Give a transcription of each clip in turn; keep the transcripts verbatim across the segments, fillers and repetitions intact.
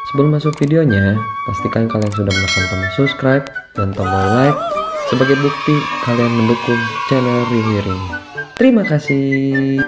Sebelum masuk videonya, pastikan kalian sudah menekan tombol subscribe dan tombol like sebagai bukti kalian mendukung channel Review ini. Terima kasih.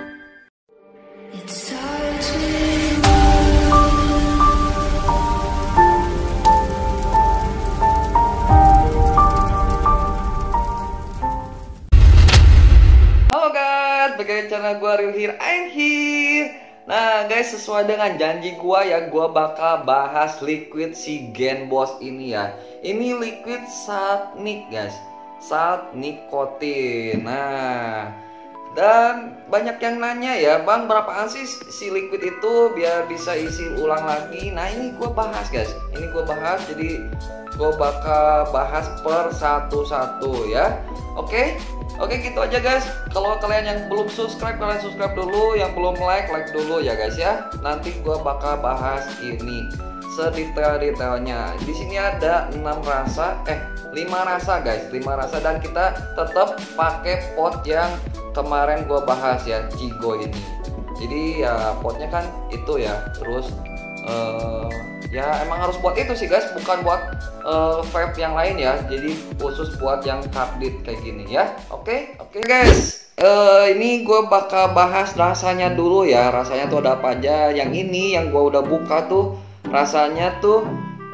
Halo guys, bagi channel gua Review here, I'm here. Nah guys, sesuai dengan janji gua ya, gua bakal bahas liquid si Gen Boss ini ya. Ini liquid saat nik guys, saat nikotin. Nah, dan banyak yang nanya ya, bang berapaan sih si liquid itu biar bisa isi ulang lagi. Nah ini gua bahas guys, ini gua bahas, jadi gua bakal bahas per satu-satu ya. Oke, oke gitu aja guys. Kalau kalian yang belum subscribe, kalian subscribe dulu. Yang belum like, like dulu ya guys ya. Nanti gua bakal bahas ini sedetail-detailnya. Di sini ada enam rasa, eh lima rasa guys, lima rasa, dan kita tetap pakai pot yang kemarin gua bahas ya, Cigo ini. Jadi ya potnya kan itu ya. Terus uh, ya emang harus buat itu sih guys, bukan buat uh, vape yang lain ya. Jadi khusus buat yang karbit kayak gini ya. Oke, oke guys. Uh, ini gue bakal bahas rasanya dulu ya. Rasanya tuh ada apa aja. Yang ini yang gue udah buka tuh rasanya tuh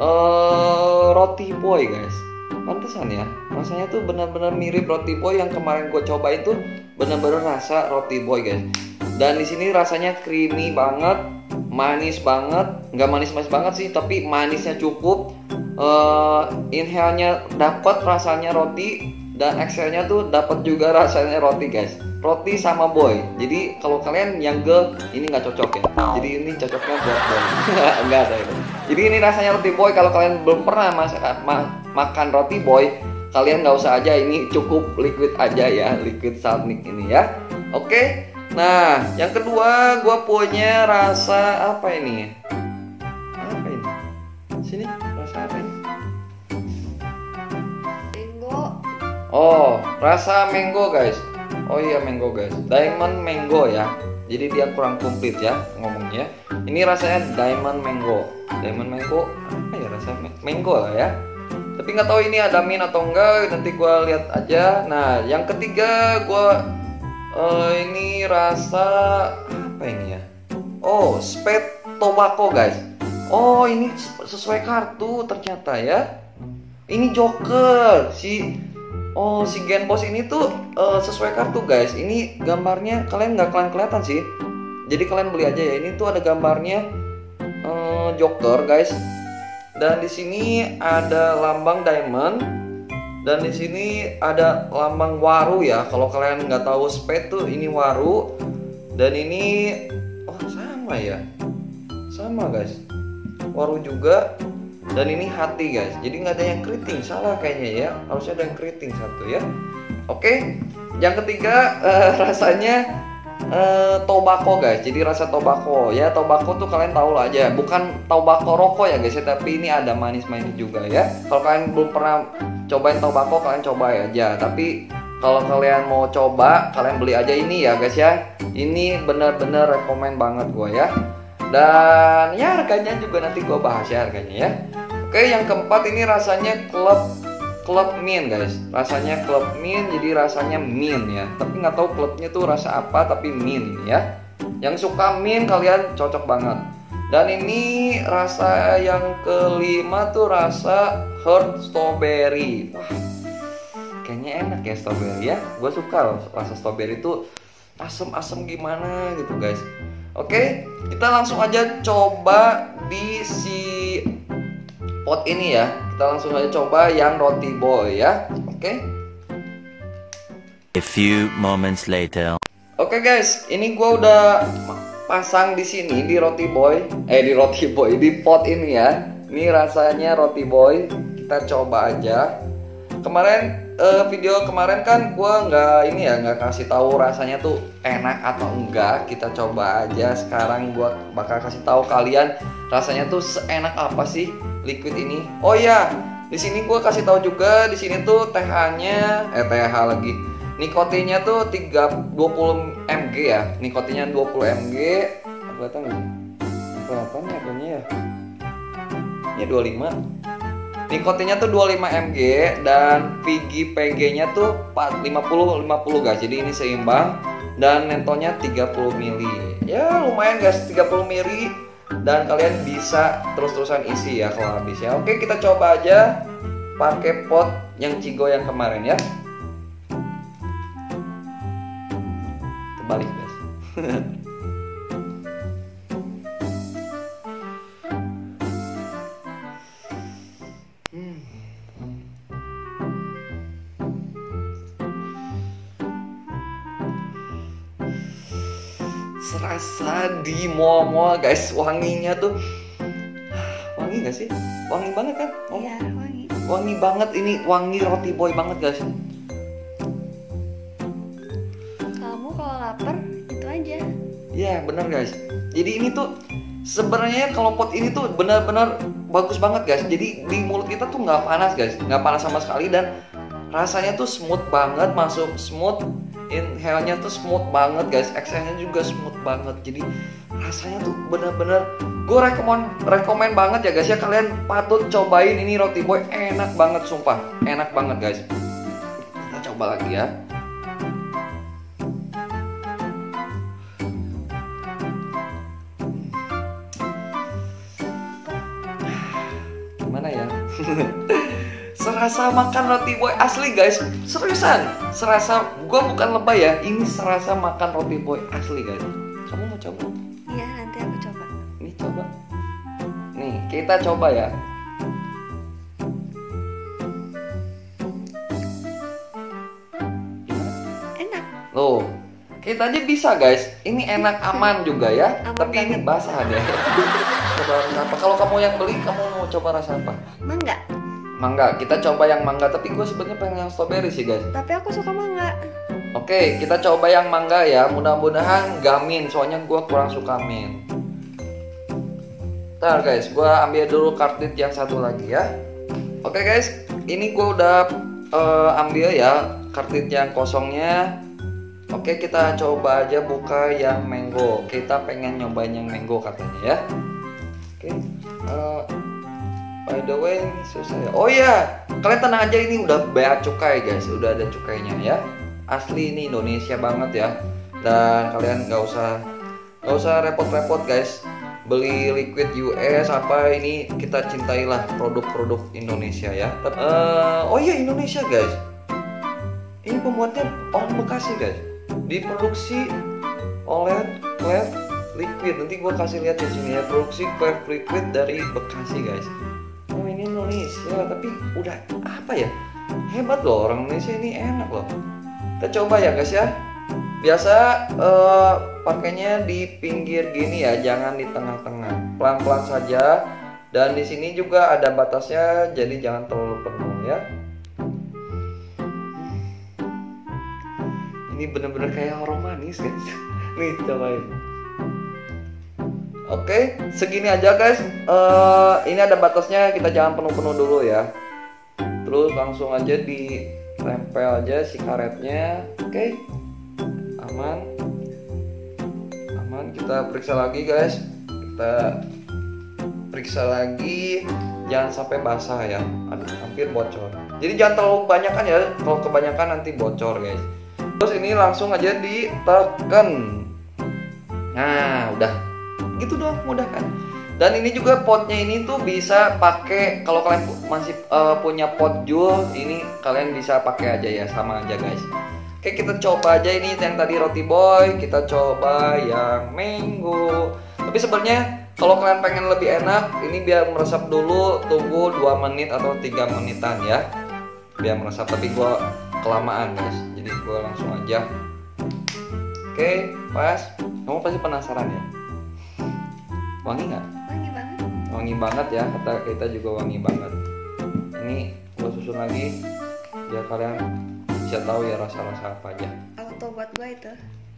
uh, roti boy guys. Pantesan ya, rasanya tuh benar-benar mirip roti boy yang kemarin gue coba itu, benar-benar rasa roti boy guys. Dan di sini rasanya creamy banget, manis banget, nggak manis-manis banget sih, tapi manisnya cukup. Uh, inhale-nya dapat rasanya roti, dan exhale-nya tuh dapat juga rasanya roti guys. Roti sama boy. Jadi kalau kalian yang girl ini nggak cocok ya. Jadi ini cocoknya buat boy. Enggak ada itu. Jadi ini rasanya roti boy. Kalau kalian belum pernah masak, ma makan roti boy, kalian nggak usah aja. Ini cukup liquid aja ya, liquid saltnik ini ya. Oke. Nah, yang kedua gue punya rasa apa ini? Apa ini? Sini, rasa apa ini? Mango. Oh, rasa mango guys. Oh iya, mango guys. Diamond mango ya. Jadi dia kurang komplit ya ngomongnya. Ini rasanya diamond mango. Diamond mango apa ya rasanya? Mango lah ya. Tapi nggak tahu ini ada mint atau enggak. Nanti gue lihat aja. Nah, yang ketiga gue Uh, ini rasa apa ini ya? Oh, Spade Tobacco guys. Oh, ini sesuai kartu ternyata ya. Ini Joker si Oh si Gen Boss ini tuh uh, sesuai kartu guys. Ini gambarnya kalian nggak kalian kelihatan sih. Jadi kalian beli aja ya. Ini tuh ada gambarnya uh, Joker guys. Dan di sini ada lambang diamond. Dan di sini ada lambang waru ya. Kalau kalian nggak tahu Spade tuh ini waru. Dan ini oh sama ya, sama guys, waru juga. Dan ini hati guys. Jadi nggak ada yang keriting, salah kayaknya ya. Harusnya ada yang keriting satu ya. Oke, yang ketiga uh, rasanya uh, tobacco guys. Jadi rasa tobacco ya. Tobacco tuh kalian tahu lah aja, bukan tobacco rokok ya guys ya. Tapi ini ada manis-manis juga ya. Kalau kalian belum pernah cobain tobacco, kalian coba aja. Tapi kalau kalian mau coba, kalian beli aja ini ya guys ya. Ini bener-bener rekomen banget gue ya. Dan ya harganya juga nanti gue bahas ya harganya ya. Oke, yang keempat ini rasanya Club Club Mint guys. Rasanya Club Mint, jadi rasanya mint ya. Tapi nggak tahu klubnya tuh rasa apa, tapi mint ini ya. Yang suka mint kalian cocok banget. Dan ini rasa yang kelima tuh rasa Heart Strawberry. Wah, kayaknya enak ya strawberry ya. Gue suka loh rasa strawberry itu asem-asem gimana gitu guys. Oke, kita langsung aja coba di si pot ini ya. Kita langsung aja coba yang roti boy ya. Oke. A few moments later. Oke guys, ini gue udah pasang di sini di roti boy, eh di roti boy di pot ini ya. Ini rasanya roti boy. Kita coba aja. Kemarin eh, video kemarin kan gue nggak ini ya nggak kasih tahu rasanya tuh enak atau enggak. Kita coba aja sekarang. Gue bakal kasih tahu kalian rasanya tuh seenak apa sih liquid ini. Oh ya, di sini gue kasih tahu juga di sini tuh T H-nya, eh T H lagi. Nikotinnya tuh tiga dua puluh miligram ya. Nikotinnya dua puluh miligram. Kelihatan nggak? Kelihatan ya kayaknya ya. Ya dua puluh lima. Nikotinnya tuh dua puluh lima miligram dan V G P G-nya tuh lima puluh lima puluh guys. Jadi ini seimbang dan nentonya tiga puluh miligram. Ya lumayan guys, tiga puluh miligram dan kalian bisa terus-terusan isi ya kalau habis ya. Oke, kita coba aja pakai pot yang Cigo yang kemarin ya. Terbalik guys. Serasa di mall-mall guys, wanginya tuh wangi gak sih? Wangi banget kan? Oh, Iya, wangi. wangi banget ini, wangi roti boy banget guys. Kamu kalau lapar itu aja. Iya bener guys. Jadi ini tuh sebenarnya kalau pot ini tuh benar-benar bagus banget guys. Jadi di mulut kita tuh nggak panas guys, nggak panas sama sekali dan rasanya tuh smooth banget, masuk smooth. Inhale-nya tuh smooth banget guys, exhale-nya juga smooth banget. Jadi rasanya tuh bener-bener gue rekomend rekomend banget ya guys ya. Kalian patut cobain ini roti boy, enak banget sumpah, enak banget guys. Kita coba lagi ya. Gimana ya? Serasa makan roti boy asli guys, seriusan. Serasa, gue bukan lebay ya, ini serasa makan roti boy asli guys. Kamu mau coba? Iya, nanti aku coba. Nih coba. Nih kita coba ya. Enak. Loh, kita aja bisa guys. Ini enak, aman juga ya. Aman Tapi ini banget. basah deh. Coba rasa apa? Kalau kamu yang beli, kamu mau coba rasa apa? Mangga. Mangga. Kita coba yang mangga. Tapi gue sebenarnya pengen yang strawberry sih guys. Tapi aku suka mangga. Oke, kita coba yang mangga ya. Mudah-mudahan gak mint, soalnya gue kurang suka mint. Ntar guys, gue ambil dulu kartridge yang satu lagi ya. Oke guys, ini gue udah uh, ambil ya kartridge yang kosongnya. Oke, kita coba aja buka yang mango. Kita pengen nyobain yang mango katanya ya. Oke, uh, by the way ini susah ya. Oh iya, kalian tenang aja, ini udah bea cukai guys, udah ada cukainya ya. Asli ini Indonesia banget ya. Dan kalian nggak usah nggak usah repot-repot guys. Beli liquid U S apa, ini kita cintailah produk-produk Indonesia ya. Uh, oh iya Indonesia guys. Ini pembuatnya orang Bekasi guys. Diproduksi oleh Clef Liquid. Nanti gua kasih lihat di sini ya, produksi Clef Liquid dari Bekasi guys. Oh ini Indonesia, tapi udah apa ya? Hebat loh orang Indonesia ini, enak loh. Kita coba ya guys ya. Biasa uh, pakainya di pinggir gini ya, jangan di tengah-tengah. Pelan-pelan saja. Dan di sini juga ada batasnya, jadi jangan terlalu penuh ya. Ini bener-bener kayak orang manis guys. Nih cobain. Oke, segini aja guys. Uh, ini ada batasnya, kita jangan penuh-penuh dulu ya. Terus langsung aja ditempel aja si karetnya. Oke. Aman, aman. Kita periksa lagi guys. Kita periksa lagi, jangan sampai basah ya. Aduh, hampir bocor. Jadi jangan terlalu kebanyakan ya. Kalau kebanyakan nanti bocor guys. Terus ini langsung aja ditekan. Nah, udah. Gitu doang, mudah kan. Dan ini juga potnya ini tuh bisa pakai, kalau kalian masih uh, punya pot jus, ini kalian bisa pakai aja ya, sama aja guys. Oke, kita coba aja ini yang tadi roti boy, kita coba yang mango. Tapi sebenarnya kalau kalian pengen lebih enak, ini biar meresap dulu, tunggu dua menit atau tiga menitan ya. Biar meresap, tapi gua kelamaan guys. Jadi gua langsung aja. Oke, pas. Kamu pasti penasaran ya? Wangi nggak? Wangi banget. Wangi banget ya, kata kita juga wangi banget. Ini gua susun lagi biar kalian bisa tahu ya rasa-rasa apa aja. Auto buat gue itu.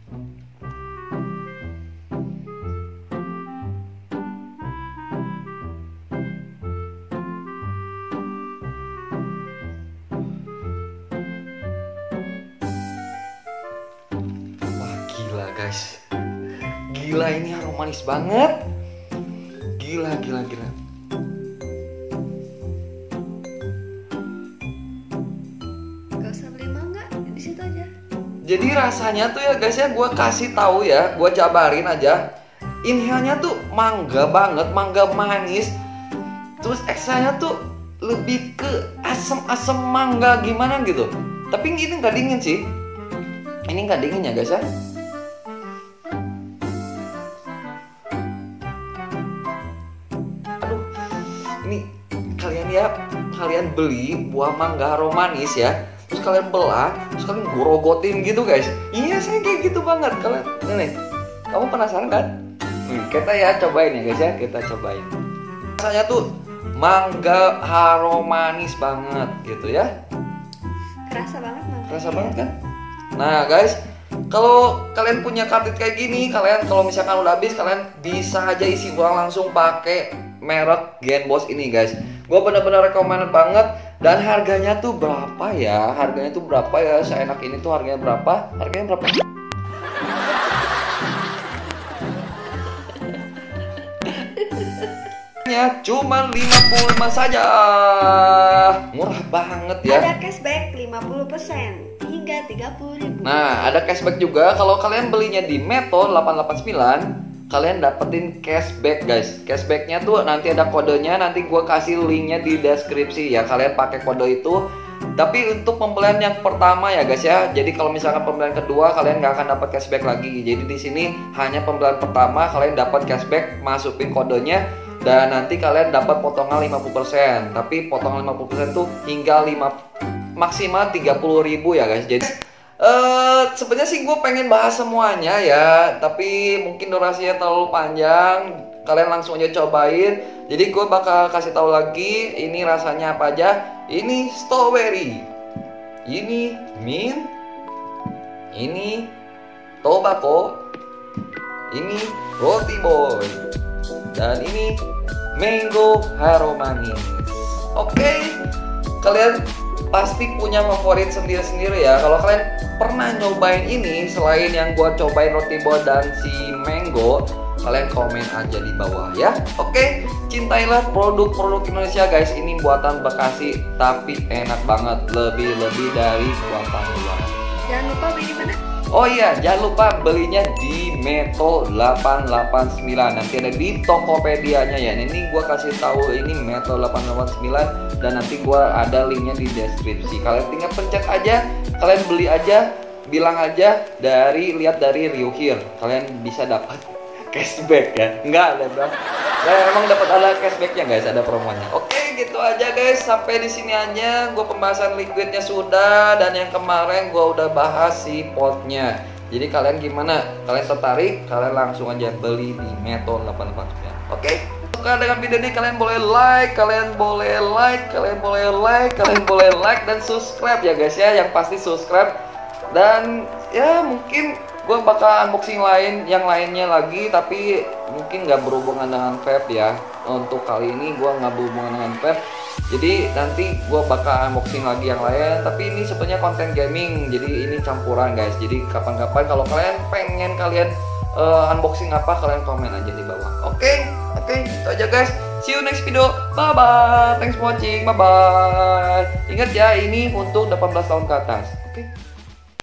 Wah gila guys. Gila ini aroma manis banget. Gila gila gila. Jadi rasanya tuh ya guys ya, gue kasih tahu ya, gue jabarin aja. Inhalnya tuh mangga banget, mangga manis. Terus eksanya tuh lebih ke asam-asam mangga gimana gitu. Tapi ini nggak dingin sih. Ini nggak dingin ya guys ya. Aduh, ini kalian ya, kalian beli buah mangga aromanis ya, terus kalian belah, terus kalian gorogotin gitu guys. Iya, saya kayak gitu banget. Kalian nih, kamu penasaran kan? Hmm, kita ya cobain ya guys ya, kita cobain. Rasanya tuh mangga aromanis banget gitu ya. Kerasa banget mangga. Kerasa banget kan? Nah guys, kalau kalian punya kartit kayak gini, kalian kalau misalkan udah habis, kalian bisa aja isi ulang langsung pakai merek Genboss ini guys. Gue bener-bener recommended banget. Dan harganya tuh berapa ya? Harganya tuh berapa ya? Seenak ini tuh harganya berapa? Harganya berapa? Ya, cuma lima puluh lima saja. Murah banget ya. Ada cashback lima puluh persen hingga tiga puluh ribu. Nah, ada cashback juga kalau kalian belinya di Meto delapan delapan sembilan, kalian dapetin cashback guys. Cashbacknya tuh nanti ada kodenya, nanti gue kasih linknya di deskripsi ya. Kalian pakai kode itu. Tapi untuk pembelian yang pertama ya guys ya. Jadi kalau misalkan pembelian kedua kalian nggak akan dapat cashback lagi. Jadi di sini hanya pembelian pertama kalian dapat cashback, masukin kodenya. Dan nanti kalian dapat potongan lima puluh persen. Tapi potongan lima puluh persen tuh hingga lima, maksimal tiga puluh ribu ya guys. Jadi uh, sebenarnya sih gue pengen bahas semuanya ya, tapi mungkin durasinya terlalu panjang. Kalian langsung aja cobain. Jadi gue bakal kasih tahu lagi ini rasanya apa aja. Ini strawberry, ini mint, ini tobacco, ini roti boy, dan ini mango aromanis. Oke, kalian pasti punya favorit sendiri-sendiri ya. Kalau kalian pernah nyobain ini selain yang gua cobain roti boy dan si mango, kalian komen aja di bawah ya. Oke, cintailah produk-produk Indonesia guys. Ini buatan Bekasi tapi enak banget, lebih-lebih dari buatan luar. Jangan lupa beli di mana? Oh iya, jangan lupa belinya di Meto delapan delapan sembilan. Nanti ada di Tokopedia-nya ya. Ini gua kasih tahu ini Meto delapan delapan sembilan dan nanti gua ada linknya di deskripsi. Kalian tinggal pencet aja, kalian beli aja, bilang aja dari lihat dari review here. Kalian bisa dapat cashback ya. Enggak ada bang. Nah, emang dapat ada cashbacknya guys, ada promonya. Oke, gitu aja guys. Sampai di sini aja. Gue pembahasan liquidnya sudah, dan yang kemarin gue udah bahas si potnya. Jadi kalian gimana? Kalian tertarik? Kalian langsung aja beli di Meto delapan delapan sembilan. Oke? Suka dengan video ini kalian boleh like, kalian boleh like, kalian boleh like, kalian boleh like dan subscribe ya guys ya. Yang pasti subscribe. Dan ya mungkin gue bakal unboxing lain, yang lainnya lagi, tapi mungkin nggak berhubungan dengan vape ya. Untuk kali ini gue nggak berhubungan dengan vape, jadi nanti gue bakal unboxing lagi yang lain. Tapi ini sebenarnya konten gaming, jadi ini campuran guys. Jadi kapan-kapan kalau kalian pengen kalian uh, unboxing apa, kalian komen aja di bawah. Oke, okay? oke, okay, itu aja guys. See you next video. Bye bye. Thanks for watching. Bye bye. Ingat ya, ini untuk delapan belas tahun ke atas.